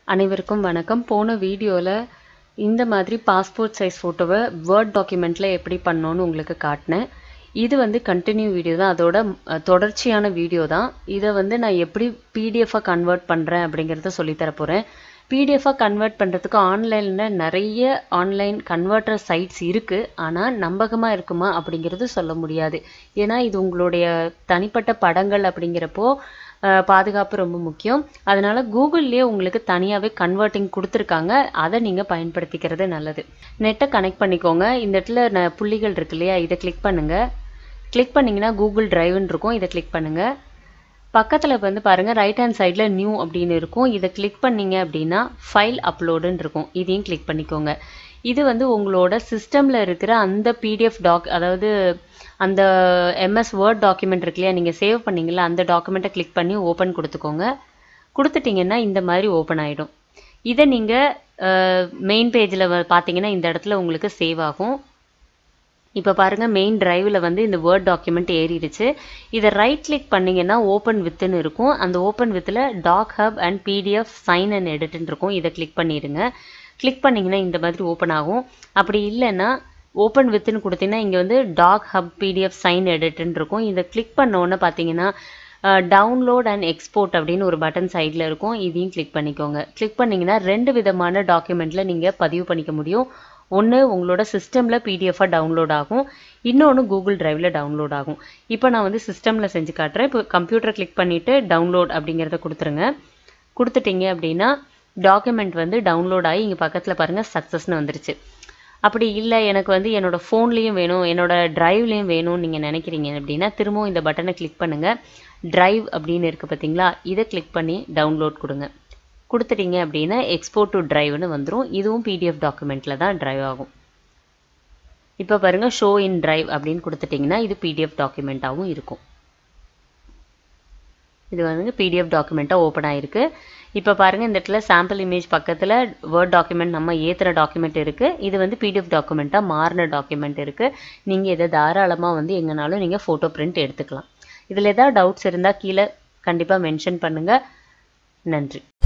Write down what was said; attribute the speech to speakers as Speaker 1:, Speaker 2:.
Speaker 1: அனைவருக்கும் வணக்கம். போன வீடியோவில் இந்த மாதிரி பாஸ்போர்ட் சைஸ் ஃபோட்டோவை வேர்ட் டாக்குமெண்ட்டில் எப்படி பண்ணோன்னு உங்களுக்கு காட்டினேன். இது வந்து கண்டினியூ வீடியோ தான், அதோட தொடர்ச்சியான வீடியோ தான். இதை வந்து நான் எப்படி பிடிஎஃபாக கன்வெர்ட் பண்ணுறேன் அப்படிங்கிறத சொல்லித்தர போகிறேன். பிடிஎஃபாக கன்வெர்ட் பண்ணுறதுக்கு ஆன்லைனில் நிறைய ஆன்லைன் கன்வெர்ட்டர் சைட்ஸ் இருக்குது. ஆனால் நம்பகமாக இருக்குமா அப்படிங்கிறது சொல்ல முடியாது. ஏன்னா இது உங்களுடைய தனிப்பட்ட படங்கள் அப்படிங்கிறப்போ பாதுகாப்பு ரொம்ப முக்கியம். அதனால் கூகுள்லேயே உங்களுக்கு தனியாகவே கன்வெர்ட்டிங் கொடுத்துருக்காங்க. அதை நீங்கள் பயன்படுத்திக்கிறது நல்லது. நெட்டை கனெக்ட் பண்ணிக்கோங்க. இந்த இடத்துல புள்ளிகள் இருக்கு இல்லையா, இதை கிளிக் பண்ணுங்கள். கிளிக் பண்ணிங்கன்னா கூகுள் டிரைவ்னு இருக்கும், இதை கிளிக் பண்ணுங்கள். பக்கத்தில் வந்து பாருங்கள், ரைட் ஹேண்ட் சைடில் நியூ அப்படின்னு இருக்கும். இதை கிளிக் பண்ணிங்க அப்படின்னா ஃபைல் அப்லோடுன்னு இருக்கும், இதையும் கிளிக் பண்ணிக்கோங்க. இது வந்து உங்களோட சிஸ்டமில் இருக்கிற அந்த பிடிஎஃப் அதாவது அந்த எம்எஸ் வேர்ட் டாக்குமெண்ட் இருக்கு இல்லையா, நீங்கள் சேவ் பண்ணிங்களா, அந்த டாக்குமெண்ட்டை கிளிக் பண்ணி ஓப்பன் கொடுத்துக்கோங்க. கொடுத்துட்டிங்கன்னா இந்த மாதிரி ஓப்பன் ஆகிடும். இதை நீங்கள் மெயின் பேஜில் பார்த்தீங்கன்னா இந்த இடத்துல உங்களுக்கு சேவ் ஆகும். இப்போ பாருங்கள், மெயின் டிரைவில் வந்து இந்த வேர்ட் டாக்குமெண்ட் ஏறிடுச்சு. இதை ரைட் கிளிக் பண்ணிங்கன்னா ஓப்பன் வித்துன்னு இருக்கும். அந்த ஓப்பன் வித்தில் doc hub and PDF sign and எடிட்னு இருக்கும். இதை கிளிக் பண்ணிடுங்க. கிளிக் பண்ணிங்கன்னா இந்த மாதிரி ஓப்பன் ஆகும். அப்படி இல்லைன்னா ஓப்பன் வித்துன்னு கொடுத்தீங்கன்னா இங்கே வந்து டாக் ஹப் பிடிஎஃப் சைன் எடிட்னு இருக்கும். இதை கிளிக் பண்ணோன்னு பார்த்தீங்கன்னா டவுன்லோட் அண்ட் எக்ஸ்போர்ட் அப்படின்னு ஒரு பட்டன் சைடில் இருக்கும். இதையும் கிளிக் பண்ணிக்கோங்க. கிளிக் பண்ணிங்கன்னா ரெண்டு விதமான டாக்குமெண்ட்டில் நீங்கள் பதிவு பண்ணிக்க முடியும். ஒன்று உங்களோட சிஸ்டமில் பிடிஎஃபாக டவுன்லோட் ஆகும், இன்னொன்று கூகுள் டிரைவில் டவுன்லோட் ஆகும். இப்போ நான் வந்து சிஸ்டமில் செஞ்சு காட்டுறேன். இப்போ கம்ப்யூட்டரை கிளிக் பண்ணிவிட்டு டவுன்லோட் அப்படிங்கிறத கொடுத்துருங்க. கொடுத்துட்டீங்க அப்படின்னா டாக்குமெண்ட் வந்து டவுன்லோட் ஆகி இங்கே பக்கத்தில் பாருங்கள் சக்ஸஸ்ன்னு வந்துருச்சு. அப்படி இல்லை எனக்கு வந்து என்னோடய ஃபோன்லேயும் வேணும், என்னோடய ட்ரைவ்லேயும் வேணும்னு நீங்கள் நினைக்கிறீங்க அப்படின்னா திரும்பவும் இந்த பட்டனை கிளிக் பண்ணுங்கள். ட்ரைவ் அப்படின்னு இருக்குது பார்த்தீங்களா, இதை கிளிக் பண்ணி டவுன்லோட் கொடுங்க. கொடுத்துட்டீங்க அப்படின்னா எக்ஸ்போர்ட் டு டிரைவ்னு வந்துடும். இதுவும் பிடிஎஃப் டாக்குமெண்ட்டில் தான் டிரைவ் ஆகும். இப்போ பாருங்கள், ஷோ இன் டிரைவ் அப்படின்னு கொடுத்துட்டிங்கன்னா இது பிடிஎஃப் டாக்குமெண்ட்டாகவும் இருக்கும். இது வந்து பிடிஎஃப் டாக்குமெண்ட்டாக ஓப்பன் ஆகிருக்கு. இப்போ பாருங்கள், இந்த இடத்துல சாம்பிள் இமேஜ் பக்கத்தில் வேர்ட் டாக்குமெண்ட் நம்ம ஏற்றுற டாக்குமெண்ட் இருக்குது. இது வந்து பிடிஎஃப் டாக்குமெண்ட்டாக மாறின டாக்குமெண்ட் இருக்குது. நீங்கள் இதை தாராளமாக வந்து எங்கேனாலும் நீங்கள் ஃபோட்டோ பிரிண்ட் எடுத்துக்கலாம். இதில் ஏதாவது டவுட்ஸ் இருந்தால் கீழே கண்டிப்பாக மென்ஷன் பண்ணுங்கள். நன்றி.